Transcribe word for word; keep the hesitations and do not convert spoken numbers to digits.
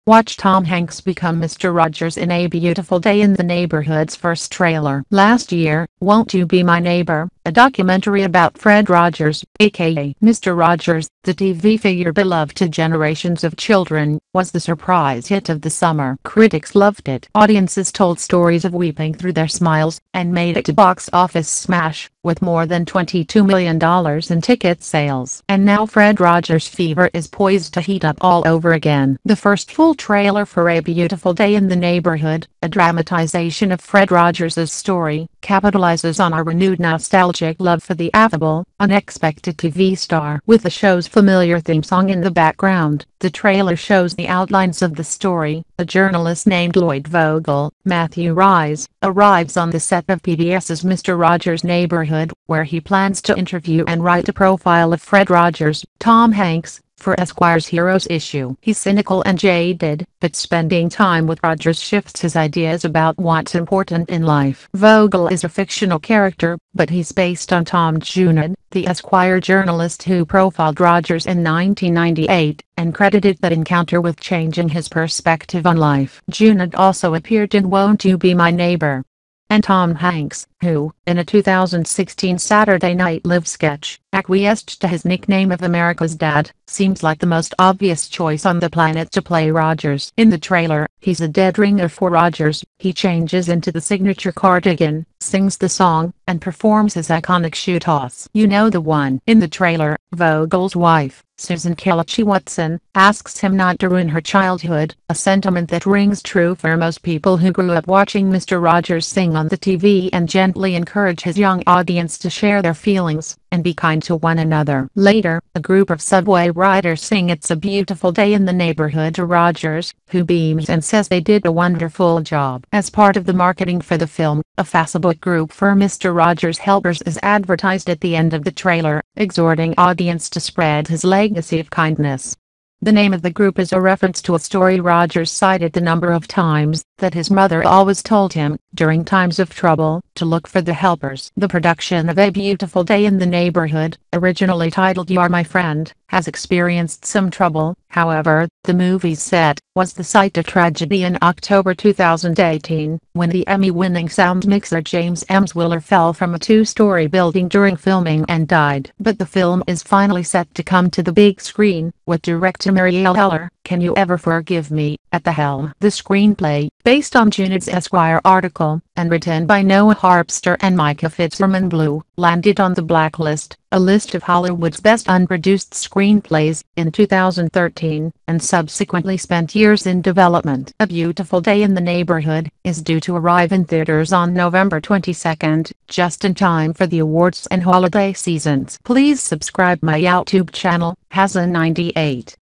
Watch Tom Hanks become Mister Rogers in A Beautiful Day in the Neighborhood's first trailer. Last year, Won't You Be My Neighbor, a documentary about Fred Rogers, aka Mister Rogers, the T V figure beloved to generations of children, was the surprise hit of the summer. Critics loved it. Audiences told stories of weeping through their smiles, and made it a box office smash, with more than twenty-two million dollars in ticket sales. And now Fred Rogers fever is poised to heat up all over again. The first full trailer for A Beautiful Day in the Neighborhood, a dramatization of Fred Rogers' story, capitalizes on our renewed nostalgic love for the affable, unexpected T V star. With the show's familiar theme song in the background, the trailer shows the outlines of the story. A journalist named Lloyd Vogel, Matthew Rise, arrives on the set of P B S's Mister Rogers' Neighborhood, where he plans to interview and write a profile of Fred Rogers, Tom Hanks, for Esquire's Heroes issue. He's cynical and jaded, but spending time with Rogers shifts his ideas about what's important in life. Vogel is a fictional character, but he's based on Tom Junod, the Esquire journalist who profiled Rogers in nineteen ninety-eight, and credited that encounter with changing his perspective on life. Junod also appeared in Won't You Be My Neighbor? And Tom Hanks, who, in a two thousand sixteen Saturday Night Live sketch, acquiesced to his nickname of America's Dad, seems like the most obvious choice on the planet to play Rogers. In the trailer, he's a dead ringer for Rogers. He changes into the signature cardigan, sings the song, and performs his iconic shoe toss. You know the one. In the trailer, Vogel's wife, Susan Kelechi Watson, asks him not to ruin her childhood, a sentiment that rings true for most people who grew up watching Mister Rogers sing on the T V, and gently encourage his young audience to share their feelings and be kind to one another. Later, a group of subway riders sing It's a Beautiful Day in the Neighborhood to Rogers, who beams and says they did a wonderful job. As part of the marketing for the film, a Facebook group for Mister Rogers Helpers is advertised at the end of the trailer, exhorting audience to spread his legacy of kindness. The name of the group is a reference to a story Rogers cited the number of times that his mother always told him, during times of trouble, to look for the helpers. The production of A Beautiful Day in the Neighborhood, originally titled You're My Friend, has experienced some trouble. However, the movie's set was the site of tragedy in October two thousand eighteen, when the Emmy-winning sound mixer James Emswiller fell from a two-story building during filming and died. But the film is finally set to come to the big screen, with director Marielle Heller, Can You Ever Forgive Me, at the helm. The screenplay, based on Junod's Esquire article, and written by Noah Harpster and Micah Fitzgerman Blue, landed on the Blacklist, a list of Hollywood's best unproduced screenplays, in two thousand thirteen, and subsequently spent years in development. A Beautiful Day in the Neighborhood is due to arrive in theaters on November twenty-second, just in time for the awards and holiday seasons. Please subscribe my YouTube channel, Hazan ninety-eight.